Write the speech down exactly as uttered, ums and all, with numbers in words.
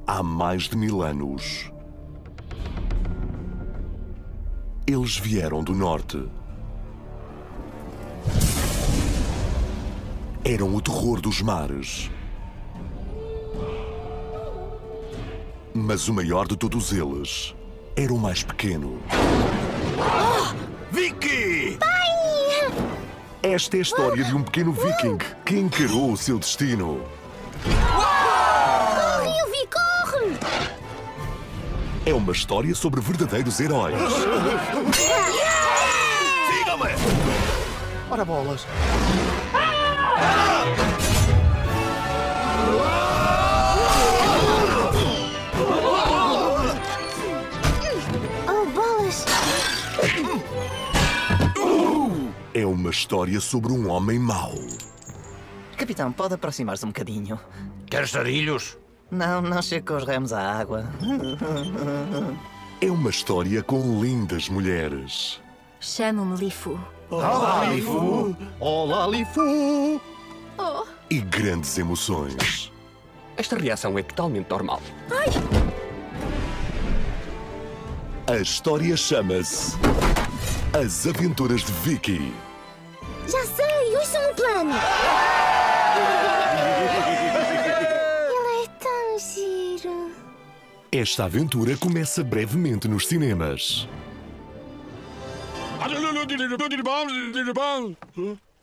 há mais de mil anos. Eles vieram do norte. Eram o terror dos mares. Mas o maior de todos eles era o mais pequeno. Oh! Vicky! Pai! Esta é a história de um pequeno viking que encarou o seu destino. Corre, Yuvi, corre! É uma história sobre verdadeiros heróis. Siga-me! Ora bolas! Oh, bolas! É uma história sobre um homem mau. Capitão, pode aproximar-se um bocadinho? Queres sarilhos? Não, não chego com os remos à água. É uma história com lindas mulheres. Chamo-me Lifu. Olá, Lifu! Olá, Lifu! Oh! E grandes emoções. Esta reação é totalmente normal. Ai! A história chama-se As Aventuras de Vicky. Já sei, ouçam o plano! Ele é tão giro. Esta aventura começa brevemente nos cinemas.